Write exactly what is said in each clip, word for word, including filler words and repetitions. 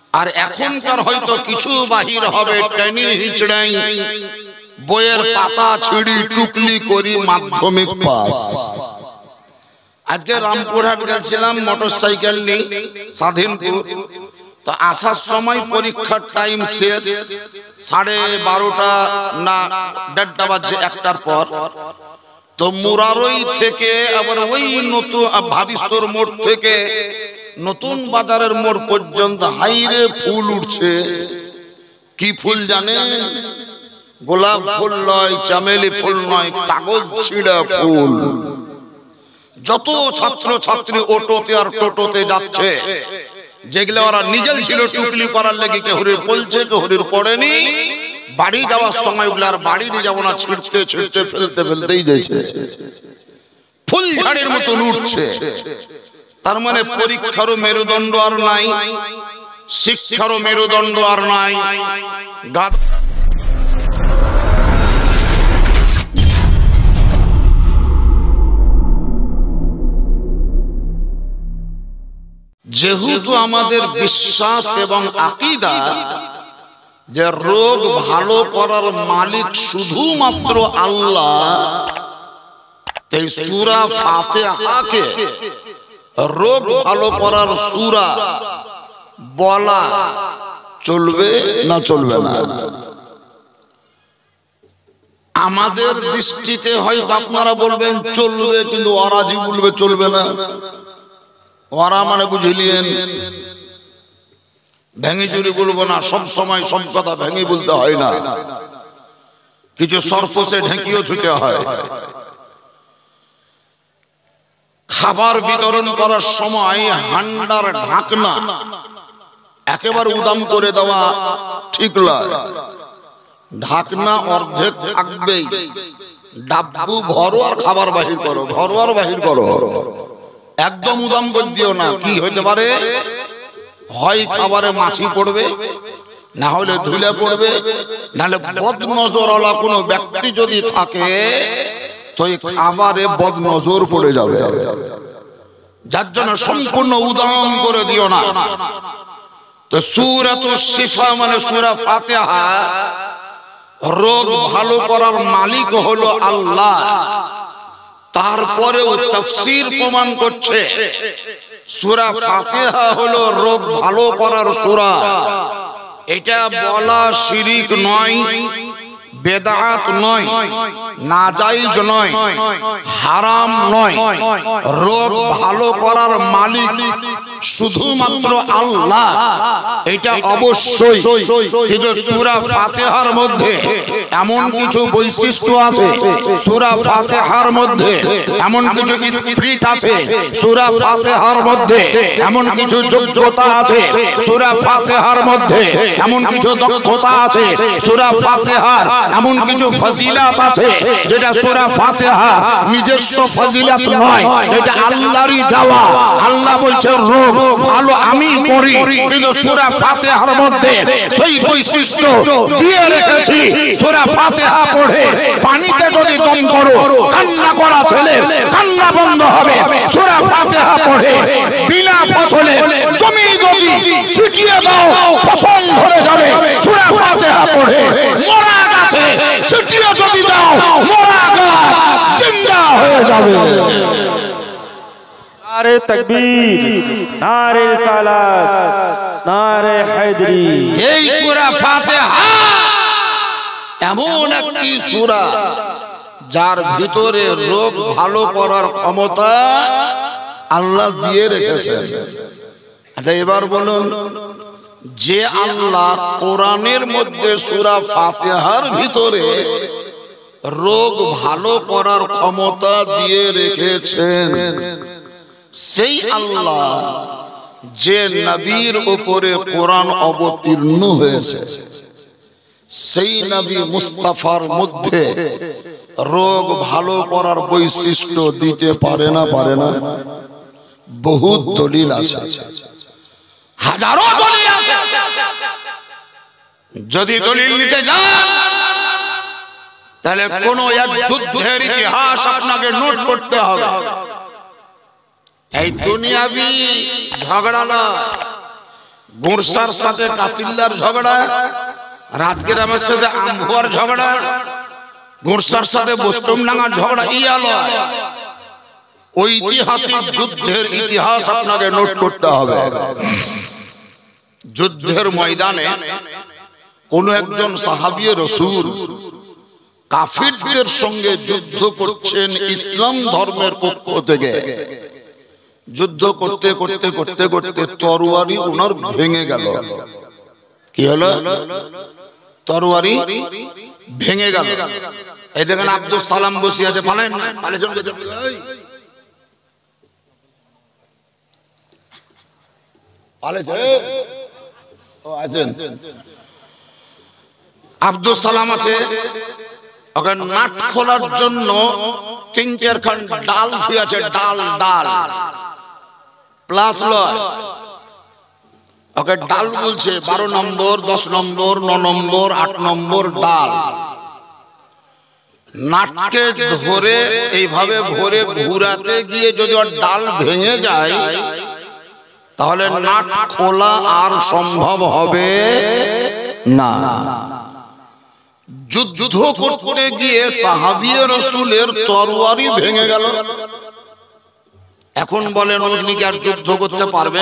আর এখনকার হয়তো কিছু বাহির হবে টেনে হিচড়াই বইয়ের পাতা ছিঁড়ি টুকলি করি মাধ্যমিক পাস। আজকে রামপুরহাট গেছিলাম মোটরসাইকেল নিয়ে স্বাধীনপুর, তো আসার সময় পরীক্ষার টাইম শেষ, সাড়ে বারোটা না দেড়টা বাজে একটার পর। তো মুরারই থেকে আবার ওই নতুন ভাবিশ্বর মোড় থেকে নতুন বাজারের মোড় পর্যন্ত হাইরে ফুল উঠছে। কি ফুল জানেন? গোলাপ ফুল নয়, চামেলি ফুল নয়, কাগজ ছিঁড়া ফুল। যত ছাত্র ছাত্রী অটোতে আর টোটোতে যাচ্ছে, যেগুলো ওরা নিজেই ছিল টুকলি করার লেগে, কেহরির পলছে কেহরির পড়েনি, বাড়ি যাওয়ার সময় ওগুলো আর বাড়ি নিয়ে যাবো না, ছিঁড়তে ছিঁড়তে ফেলতে ফেলতেই যাচ্ছে, ফুল ঝাড়ের মতন উঠছে। তার মানে পরীক্ষারও মেরুদণ্ড আর নাই, শিক্ষারও মেরুদণ্ড আর নাই। যেহেতু আমাদের বিশ্বাস এবং আকীদা যে রোগ ভালো করার মালিক শুধুমাত্র আল্লাহ, এই সূরা ফাতিহাকে রোগ ভালো করার সূরা বলা চলবে না চলবে না? আমাদের দৃষ্টিতে হয়তো আপনারা বলবেন চলবে, কিন্তু ওরা জি বলবে চলবে না। ওরা মানে বুঝলিয়েন, ভেঙে চুরি বলবো না, সব সময় সব কথা ভেঙে বলতে হয় না, কিছু সরফসে ঢেকিও ধুতে হয়। খাবার বিতরণ করার সময় হান্ডার ঢাকনা একেবারে উদাম করে দেওয়া ঠিক নয়, ঢাকনা অর্ধেক থাকবেই। ডাব্বু ভরো আর খাবার বাহির করো, ভরো আর বাহির করো, একদম উদাম করে দিও না। কি হইতে পারে? হয় খাবারে মাছি পড়বে, না হলে ধুলে পড়বে, নাহলে বদনজরওয়ালা কোনো ব্যক্তি যদি থাকে তো এই খাবারে বদনজর পড়ে যাবে। যার জন্য সম্পূর্ণ উদাম করে দিও না। তো সূরাতুশ শিফা মানে সূরা ফাতিহা, রোগ ভালো করার মালিক হলো আল্লাহ। তারপরেও তাফসীর প্রমাণ করছে সূরা ফাতিহা হলো রোগ ভালো করার সূরা। এটা বলা শিরিক নয়, বেদাত নয়, নাজায়েজ নয়, হারাম নয়। রোগ ভালো করার মালিক শুধুমাত্র আল্লাহ, এটা অবশ্যই। কিন্তু সূরা ফাতিহার মধ্যে এমন কিছু বৈশিষ্ট্য আছে, সূরা ফাতিহার মধ্যে এমন কিছু স্পিরিট আছে, সূরা ফাতিহার মধ্যে এমন কিছু যোগ্যতা আছে, সূরা ফাতিহার মধ্যে এমন কিছু দক্ষতা আছে, সূরা ফাতিহার এমন কিছু ফজিলাত আছে যেটা সূরা ফাতিহা নিজস্ব ফজিলাত নয়, এটা আল্লাহরই দেওয়া। আল্লাহ বলছে রোগ ভালো আমি করি, কিন্তু সূরা ফাতিহার মধ্যে সেই বৈশিষ্ট্য দিয়ে রেখেছি। সূরা ফাতিহা পড়ে পানিতে যদি দম করো, কান্না করা ছেলে কান্না বন্ধ হবে। সূরা ফাতিহা পড়ে বিনা ফসলে জমি যদি ছিটিয়ে দাও, ফসল ধরে যাবে। সূরা ফাতিহা পড়ে মরা গাছে ছিটিয়ে যদি দাও, মরা গাছ জিন্দা হয়ে যাবে। নারে তাকবীর, নারে রিসালাত, নারে হায়দারি। এই সূরা ফাতিহা এমন একটি সূরা যার ভিতরে রোগ ভালো করার ক্ষমতা আল্লাহ দিয়ে রেখেছেন। আচ্ছা এবার বলুন, যে আল্লাহ কোরআনের মধ্যে সূরা ফাতিহার ভিতরে রোগ ভালো করার ক্ষমতা দিয়ে রেখেছেন, সেই আল্লাহ যে নবীর উপরে কোরআন অবতীর্ণ হয়েছে, সেই নবী মুস্তাফার মধ্যে রোগ ভালো করার বৈশিষ্ট্য দিতে পারে না? পারে না? বহুত দলিল আছে, হাজারো দলিল আছে। যদি দলিল নিতে যান তাহলে কোন এক যুদ্ধের ইতিহাস আপনাকে নোট করতে হবে। এই দুনিয়াবি ঝগড়া না, গোরসার সাথে কাসিল্লার ঝগড়া, রাজগ্রামের সাথে আমভুয়ার ঝগড়া, গোরসার সাথে বোস্টমডাঙ্গার ঝগড়া, ইয়ালো ঐতিহাসিক যুদ্ধের ইতিহাস আপনাকে নোট করতে হবে। যুদ্ধের ময়দানে কোন একজন সাহাবী রাসূল কাফিরদের সঙ্গে যুদ্ধ করছেন ইসলাম ধর্মের পক্ষ থেকে। যুদ্ধ করতে করতে করতে করতে তরবারি ওনার ভেঙে গেল। কি হলো? তরবারি ভেঙে গেল। এই দেখেন আব্দুল সালাম বসে আছে, পালেন পালেছেন আব্দুল সালাম আছে, ওকে নাট খোলার জন্য তিন চারখান ডাল আছে, ডাল ডাল প্লাস লয়, ওকে ডাল বলছে বারো নম্বর, দশ নম্বর, ন নম্বর, আট নম্বর ডাল। নাটকে ধরে এইভাবে ভরে ঘুরাতে গিয়ে যদি ওর ডাল ভেঙে যায় তাহলে নাট খোলা আর সম্ভব হবে না। যুদ্ধ করতে গিয়ে সাহাবী রাসূলের তরবারি ভেঙে গেল। এখন বলেন উনি কি আর যুদ্ধ করতে পারবেন?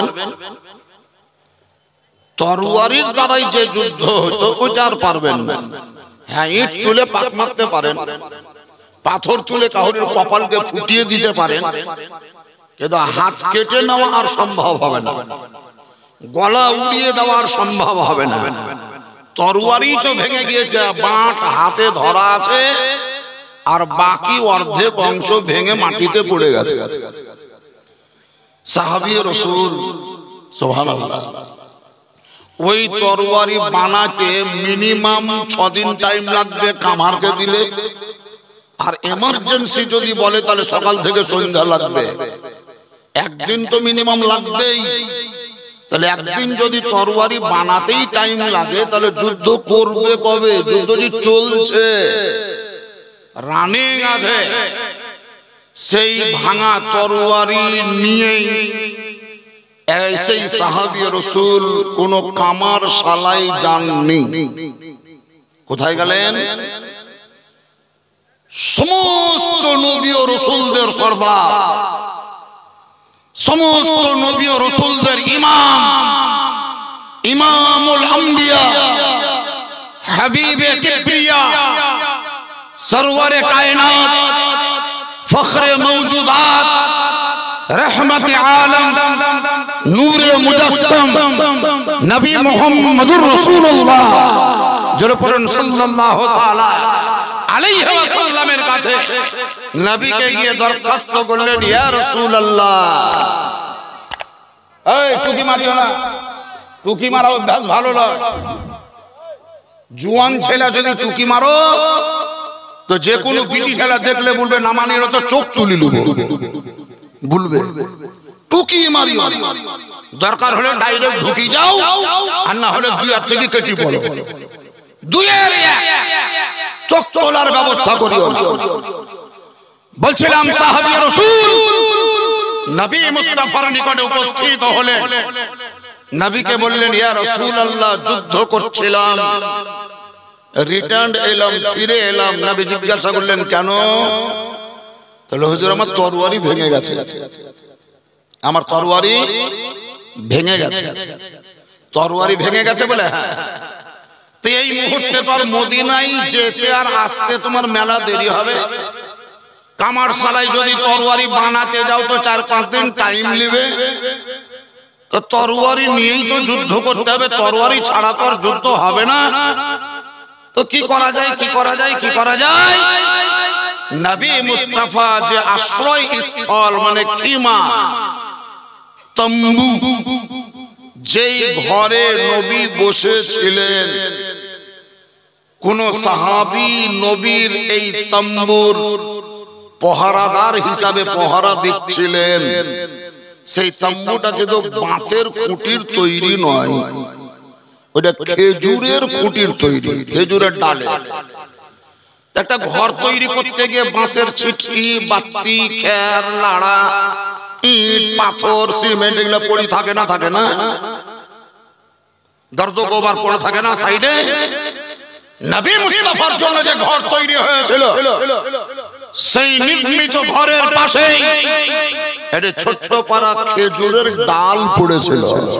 তরবারির দ্বারাই যে যুদ্ধ হতো ওটা আর পারবেন না। হ্যাঁ, ইট তুলে পাক মারতে পারেন, পাথর তুলে কাউরের কপালকে ফুটিয়ে দিতে পারেন, কিন্তু হাত কেটে নেওয়া আর সম্ভব হবে না, গলা উড়িয়ে দেওয়া আর সম্ভব হবে না। তরবারি তো ভেঙে গিয়েছে, বাঁট হাতে ধরা আছে আর বাকি অর্ধেক অংশ ভেঙে মাটিতে পড়ে গেছে। সাহাবী রাসূল সুবহানাল্লাহ ওই তরবারি বানাতে মিনিমাম ছদিন টাইম লাগবে কামারকে দিলে, আর এমার্জেন্সি যদি বলে তাহলে সকাল থেকে সন্ধ্যা লাগবে। একদিন তো মিনিমাম লাগবেই। তাহলে একদিন যদি তরবারি বানাতেই টাইম লাগে তাহলে যুদ্ধ করবে কবে? যুদ্ধ যে চলছে, রানিং আছে, সেই ভাঙা তরবারি নিয়েই সেই সাহাবী রাসূল কোন কামার শালাই যাননি। কোথায় গেলেন? সমস্ত নবী ও রাসূলদের সরদার, সমস্ত নবী ও রাসূলদের ইমাম, ইমামুল আম্বিয়া, হাবিবে কিবরিয়া, সরওয়ারে কায়নাত, ফখরে মওজুদাত, रहमत आलम, नूरे मुजस्सम, नबी मुहम्मदुर रसूलुल्लाह सल्लल्लाहु ताला अलैहि ওয়াসাল্লামের কাছে নবীকে গিয়ে দরখাস্ত করলেন, ইয়া রাসূলুল্লাহ, এই টুকি মারিও না, টুকি মারা অভ্যাস ভালো নয়। জুয়ান ছেলে যদি টুকি মারো তো যে কোনো বিটি ছেলে দেখলে বলবে না মানির তো চোখ তুলি লুবো, বলবে টুকি মারিও, দরকার হলে ডাইরেক্ট ঢুকি যাও, আর না হলে দুই হাত থেকে কেটে পড়ো, দুইয়ের চোখ তোলার ব্যবস্থা করিও। বলছিলাম সাহাবী রাসূল নবী মুস্তাফার নিকটে উপস্থিত হলেন, নবীকে বললেন, ইয়া রাসূলুল্লাহ, যুদ্ধ করছিলাম, রিটার্ন এলাম, ফিরে এলাম। নবী জিজ্ঞাসা করলেন, কেন? তাহলে হুজুর আমার তরবারি ভেঙে গেছে, আমার তরবারি ভেঙে গেছে। তরবারি ভেঙে গেছে বলে? হ্যাঁ। তো এই মুহূর্তে পর মদিনায় যেতে আর আসতে তোমার মেলা দেরি হবে। কামার শালায় যদি তরবারি বানাতে যাও তো চার পাঁচ দিন টাইম নেবে। তো তরবারি নিয়েই তো যুদ্ধ করতে হবে, তরবারি ছাড়া তো আর যুদ্ধ হবে না। তো কি করা যায়, কি করা যায়, কি করা যায়? নবী মুস্তাফা যে আশ্রয় স্থল মানে খিমা, তম্বু, যেই ঘরে নবী বসেছিলেন, কোন সাহাবী নবীর এই তম্বুর পহরাদার হিসাবে পহরা দিচ্ছিলেন। সেই তম্বুটা কিন্তু বাঁশের খুঁটির তৈরি নয়, ওটা খেজুরের খুঁটির তৈরি, খেজুরের ডালে। একটা ঘর তৈরি করতে গিয়ে বাঁশের ছিটকি, বাতি, খের, লাড়া, ইট, পাথর, সিমেন্ট এগুলো পড়ি থাকে না, থাকে না? দর্দ গোবার পড়ে থাকে না সাইডে, নবী মুস্তাফার জন্য যে ঘর তৈরি হয়েছিল সেই নির্মিত ঘরের পাশে একটা ছোট্ট পারা খেজুরের ডাল পড়েছিল।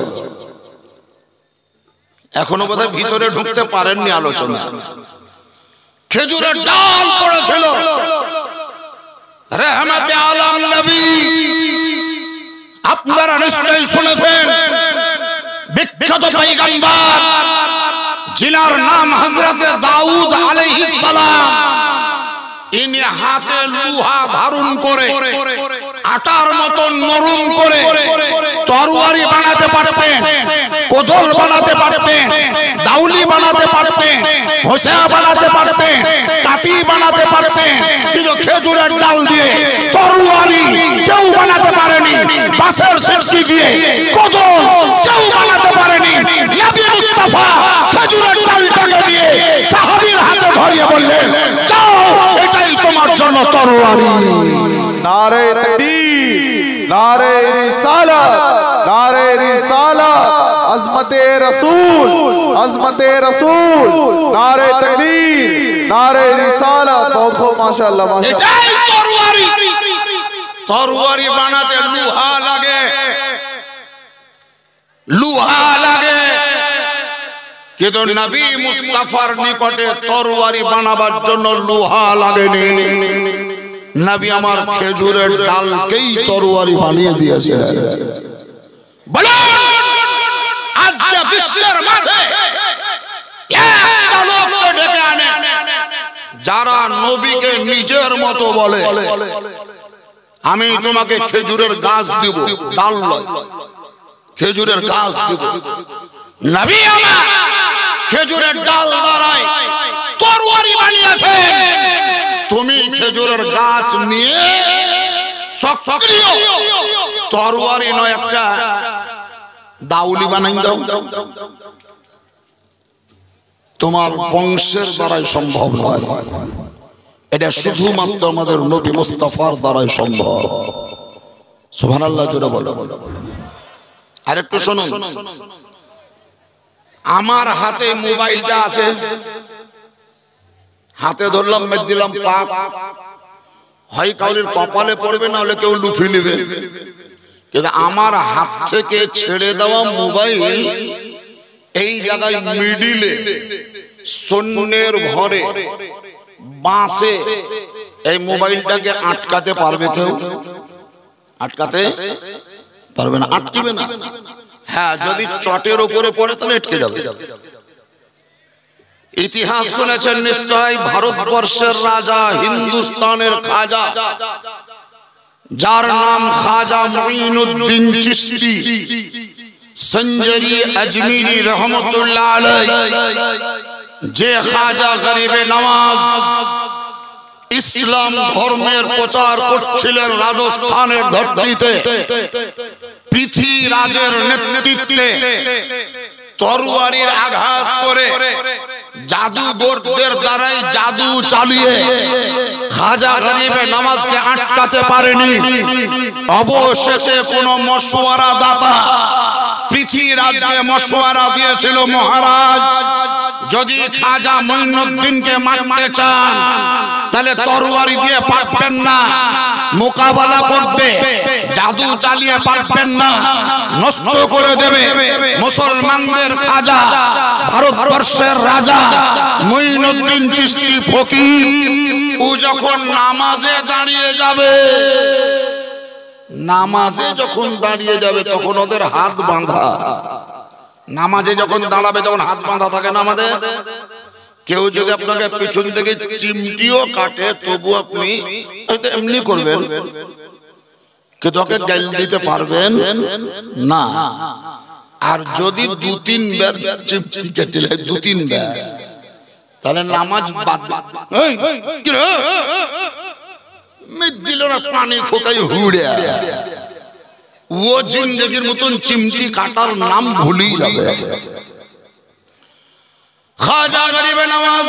এখনো বোধহয় ভিতরে ঢুকতে পারেননি আলোচনা। খেজুরের ডাল পড়েছিল। রহমতে আলম নবী, আপনারা নিশ্চয়ই শুনেছেন, বিখ্যাত পয়গম্বর जिनार नाम हजरत दाऊद आलैहिस सलाम, इनी हाथे लुहा धारण करे आटार मतो नरम करे तরবারি বানাতে পারতেন, কোদল বানাতে পারতেন, দাউলি বানাতে পারতেন, হোসা বানাতে পারতেন, কাঠি বানাতে পারতেন, কিন্তু খেজুরের ডাল দিয়ে তরবারি কেউ বানাতে পারেনি। বাঁশের সৃষ্টি দিয়ে কোদল কেউ বানাতে পারেনি। নবী মুস্তাফা খেজুরের ডালটাকে দিয়ে সাহাবীর হাতে ধরিয়ে বললেন, যাও, এটাই তোমার জন্য তরবারি। नारे तकबीर, नारे रिसालत, नारे रिसालत, अज़मते रसूल, अज़मते रसूल, नारे तकबीर, नारे रिसालत। बहुत खूब, माशाअल्लाह माशाअल्लाह। এটাই তরবারি। তরবারি বানাতে লোহা লাগে, লোহা লাগে, কিন্তু নবী মুস্তাফার নিকটে তরবারি বানাবার জন্য লোহা লাগেনি। নবী আমার খেজুরের ডালকেই তরবারি বানিয়ে দিয়েছিলেন। বলেন, আজকে বিশ্বের মাঝে একটা লোককে ডেকে আনে যারা নবীকে নিজের মতো বলে, আমি তোমাকে খেজুরের গাছ দিব, ডাল নয়, খেজুরের গাছ দিব। নবী আমার খেজুরের ডাল দ্বারাই তরবারি বানিয়েছেন, তুমি খেজুরের গাছ নিয়ে সক্রিয় তরবারি নয় একটা দাউলি বানাই দাও। তোমার বংশের দ্বারাই সম্ভব নয়, এটা শুধুমাত্র আমাদের নবী মুস্তাফার দ্বারাই সম্ভব। সুবহানাল্লাহ জোরে বলো। আরেকটু শুনুন, আমার হাতে মোবাইলটা আছে, হাতে ধরলাম, মেদ দিলাম, পাক হয় কাউরির কপালে পড়বে, না হলে কেউ লুফে নেবে। কিন্তু আমার হাত থেকে ছেড়ে দেওয়া মোবাইল এই জায়গায় মিডিলে শূন্যের ভরে বাঁশে এই মোবাইলটাকে আটকাতে পারবে কেউ? আটকাতে পারবে না, আটকিবে না। হ্যাঁ, যদি চটের উপরে পড়ে তাহলে আটকে যাবে। ইতিহাস শুনেছেন নিশ্চয়, ভারতবর্ষের রাজা, হিন্দুস্তানের খাজা, যার নাম খাজা মুঈনুদ্দিন চিশতি সঞ্জরি আজমিরি রহমতুল্লাহ আলাইহি, যে খাজা গরিবে নওয়াজ ইসলাম ধর্মের প্রচার করছিলেন রাজস্থানের ধরতিতে, পৃথ্বীরাজের নেতৃত্বে তরবারির আঘাত করে জাদুঘরদের দ্বারাই জাদু চালিয়ে খাজা গরিবে নওয়াজকে আটকাতে পারেনি। অবশেষে কোন মশওয়ারা দাতা পৃথ্বীরাজকে মশওয়ারা দিয়েছিল, মহারাজ যদি খাজা মুঈনুদ্দিনকে মারতে চান তাহলে তরবারি দিয়ে পারবেন না, মোকাবেলা করতে জাদু চালিয়ে পারবেন না, নষ্ট করে দেবে মুসলমানদের খাজা, ভারতবর্ষের রাজা মুঈনুদ্দিন চিশতি ফকির। ও যখন নামাজে দাঁড়িয়ে যাবে, নামাজে যখন দাঁড়িয়ে যাবে তখন ওদের হাত বাঁধা, নামাজে যখন দাঁড়াবে তখন হাত বাঁধা থাকে না আমাদের। কেউ যদি আপনাকে পিছন থেকে চিমটিও কাটে তবু আপনি এমনি করবেন, কিন্তু ওকে গাল দিতে পারবেন না। আর যদি দু তিনবার চিমটি কেটে নেয়, দু তিনবার, তাহলে নামাজ বাদ। দিল না পানি খোকাই হুড়ে, ও জিন্দেগির মতন চিমটি কাটার নাম ভুলেই যাবে। খাজা গরিবে নওয়াজ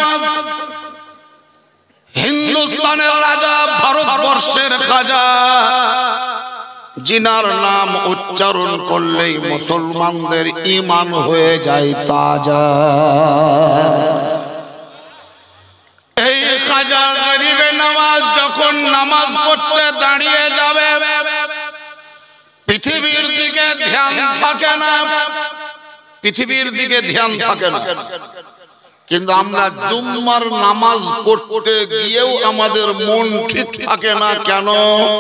হিন্দুস্তানের রাজা, ভারতবর্ষের খাজা, জিনার নাম উচ্চারণ করলেই মুসলমানদের ঈমান হয়ে যায় তাজা। এই খাজা গরিবে নামাজ যখন নামাজ পড়তে দাঁড়িয়ে যাবে, পৃথিবীর দিকে ধ্যান থাকে না, পৃথিবীর দিকে ধ্যান থাকে না। কিন্তু আমরা জুম্মার নামাজ পড়তে গিয়েও আমাদের মন ঠিক থাকে না। কেন?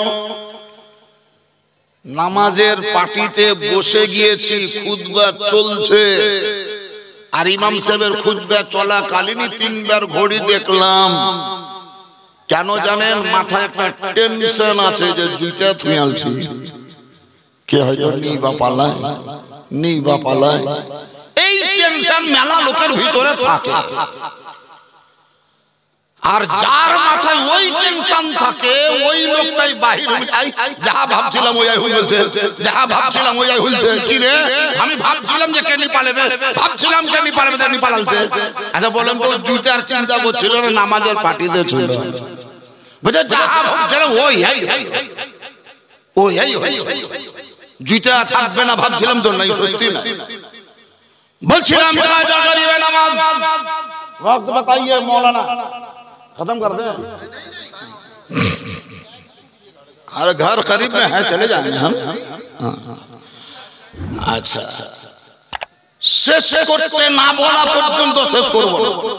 নামাজের পাটিতে বসে গিয়েছি, খুতবা চলছে, আর ইমাম সাহেবের খুতবা চলাকালীনই তিনবার ঘড়ি দেখলাম। কেন জানেন? মাথায় একটা টেনশন আছে যে জুতা থুয়ে আলছি, কে হয়তো নি বা পালায়, নি বা পালায়। এই টেনশন মেলা লোকের ভিতরে থাকে। আর যার মাথায় ওই টেনশন থাকে ওই লোকটাই বাহির হয়ে যায়। যাহা ভাবছিলাম ওই হয়ে বলছে, যাহা ভাবছিলাম ওই হইছে। কি রে, আমি ভাবছিলাম যে কেনি পালাবে, ভাবছিলাম কেনি পালাবে, কেনি পালালছে। আচ্ছা বলেন তো, জুতার চিন্তা করছিল না, নামাজের পাটিতে ছিল। বুঝে যাহা ভাবছিলাম ওই ওই ওই জুতা থাকবে না ভাবছিলাম তো, নাই সত্যি না। বলছিলাম খাজা গরিবে নামাজ वक्त बताइए मौलाना, खत्म कर दें। अरे घर करीब में है, चले जाएंगे हम। अच्छा, শেষ করতে না বলা পর্যন্ত শেষ করব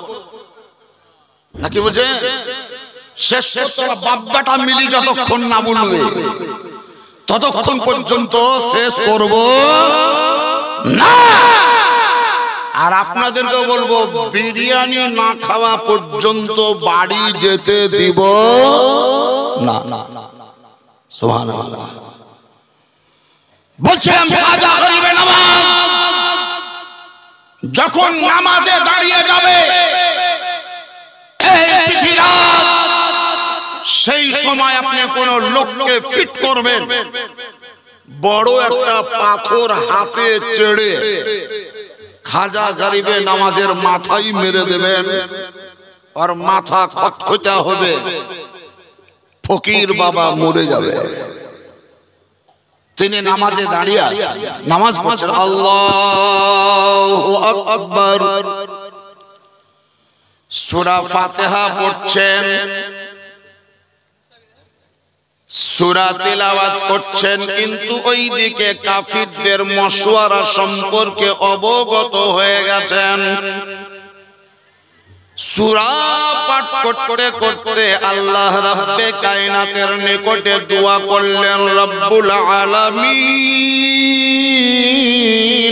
নাকি বলছে? শেষ করতে বাপ বেটা মিলি যতক্ষণ না বলবে ততক্ষণ পর্যন্ত শেষ করব না। আর আপনাদেরকে বলবো, বিরিয়ানি না খাওয়া পর্যন্ত বাড়ি যেতে দিব না। সুবহানাল্লাহ। বলছিলাম খাজা গরিবে নামাজ যখন নামাজে দাঁড়িয়ে যাবে এই পৃথিবীরাত, সেই সময় আপনি কোন লোককে ফিট করবেন, বড় একটা পাথর হাতে চেড়ে খাজা গরিবে নামাজের মাথায় মেরে দেবেন, আর মাথা খটখটা হবে, ফকির বাবা মরে যাবে। তিনি নামাজে দাঁড়িয়ে আছেন, নামাজ পড়ছেন, আল্লাহু আকবার, সূরা ফাতিহা পড়ছেন, সূরা তিলাওয়াত করছেন, কিন্তু ওই দিকে কাফিরদের মশওয়ারা সম্পর্কে অবগত হয়ে গেছেন। সূরা পাঠ করতে করতে আল্লাহ রাব্বে কায়নাতের নিকটে দোয়া করলেন, রব্বুল আলামিন,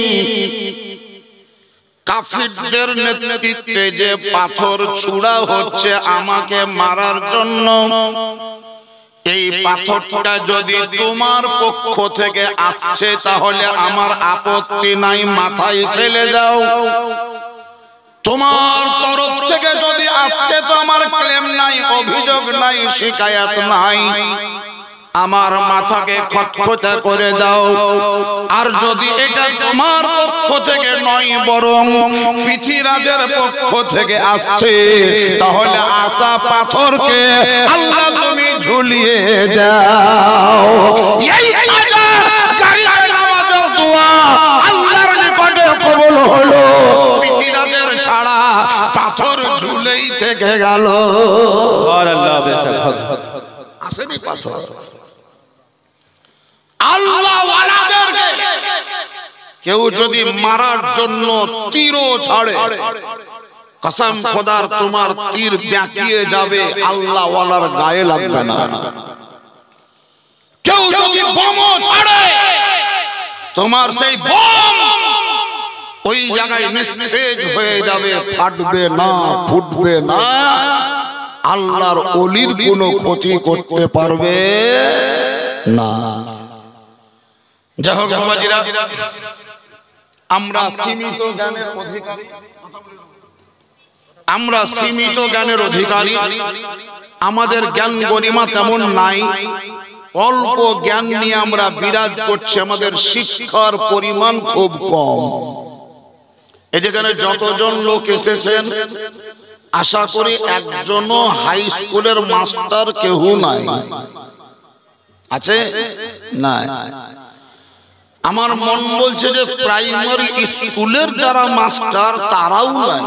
কাফিরদের নেতৃত্বে যে পাথর ছুঁড়া হচ্ছে আমাকে মারার জন্য, এই পাথরটা যদি তোমার পক্ষ থেকে আসছে তাহলে আমার আপত্তি নাই, মাথায় ফেলে দাও। তোমার তরফ থেকে যদি আসছে তো আমার ক্লেম নাই, অভিযোগ নাই, শিকায়াত নাই, আমার মাথাকে খটখটা করে দাও। আর যদি এটা তোমার পক্ষ থেকে নয় বরং পৃথিবীরাজের পক্ষ থেকে আসছে তাহলে আসা পাথরকে আল্লাহ তুমি ঝুলিয়ে দাও। এই খাজা গরিবে নামাজের দোয়া আল্লাহর নিকটে কবুল হলো, পৃথিবীরাজের ছাড়া পাথর ঝুলেই থেকে গেল। সুবহানাল্লাহ, বেশক আসেনি পাথর। আল্লাহ ওয়ালাদেরকে কেউ যদি মারার জন্য তীরও ছাড়ে, কসম খোদার তোমার তীর বেঁকিয়ে যাবে, আল্লাহ ওয়ালার গায়ে লাগবে না। কেউ যদি বোমও ছাড়ে, তোমার সেই বোম ওই জায়গায় নিস্তেজ হয়ে যাবে, ফাটবে না, ফুটবে না, আল্লাহর ওলির কোনো ক্ষতি করতে পারবে না। যাই হোক বাবাজিরা, আমরা সীমিত জ্ঞানের অধিকারী, আমরা সীমিত জ্ঞানের অধিকারী, আমাদের জ্ঞান গরিমা তেমন নাই, অল্প জ্ঞান নিয়ে আমরা বিরাজ করছি, আমাদের শিক্ষার পরিমাণ খুব কম। এই যেখানে যতজন লোক এসেছেন আশা করি একজনও হাই স্কুলের মাস্টার কেউ নাই, আছে না? আমার মন বলছে যে প্রাইমারি স্কুলের যারা মাস্টার তারাও নাই।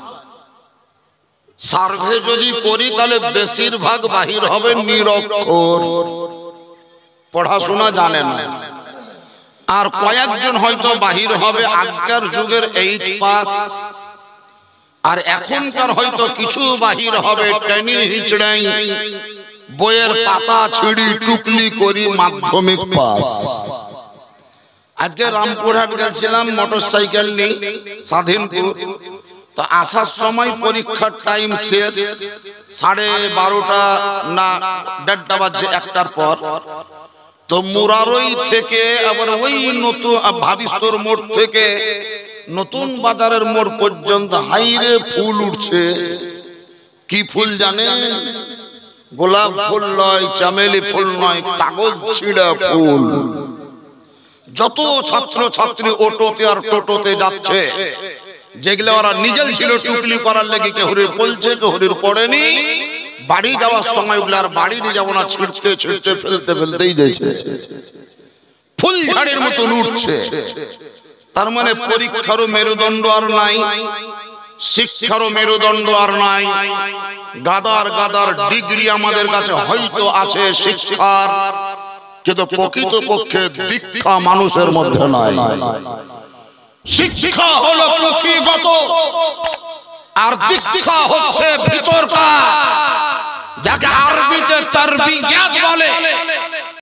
সার্ভে যদি করি তাহলে বেশিরভাগ বাহির হবে নিরক্ষর, পড়াশোনা জানে না। আর কয়েকজন হয়তো বাহির হবে আগেকার যুগের এইট পাস, আর এখনকার হয়তো কিছু বাহির হবে টেনি হিচড়াই বইয়ের পাতা ছিঁড়ি টুকলি করি মাধ্যমিক পাস। আজকে রামপুরহাট গেছিলাম মোটর সাইকেল নিয়ে স্বাধীনপুর, তো আসার সময় পরীক্ষার টাইম শেষ, সাড়ে বারোটা না দেড়টা বাজছে, একটার পর। তো মুরারই থেকে আবার ওই নতুন ভাবিশ্বর মোড় থেকে নতুন বাজারের মোড় পর্যন্ত হাইরে ফুল উঠছে। কি ফুল জানেন? গোলাপ ফুল নয়, চামেলি ফুল নয়, কাগজ ছিঁড়া ফুল। যত ছাত্র ছাত্রী অটোতে আর টোটোতে যাচ্ছে, যেগুলো ওরা নিজেই ছিল টুকলি করার লেগে, কেহরির পলছে কেহরির পড়েনি, বাড়ি যাওয়ার সময় ওগুলো আর বাড়ি নিয়ে যাবো না, ছিঁড়তে ছিঁড়তে ফেলতে ফেলতেই যাচ্ছে, ফুল ঝাড়ের মতো উঠছে। তার মানে পরীক্ষারও মেরুদণ্ড আর নাই, শিক্ষারও মেরুদণ্ড আর নাই। গাদার গাদার ডিগ্রি আমাদের কাছে হয়তো আছে শিক্ষার, কিন্তু প্রকৃত পক্ষে দীক্ষা মানুষের মধ্যে নাই। শিক্ষা হলো পুঁথিগত, আর দীক্ষা হচ্ছে ভিতরকার, যাকে আরবিতে তারবিয়াত বলে।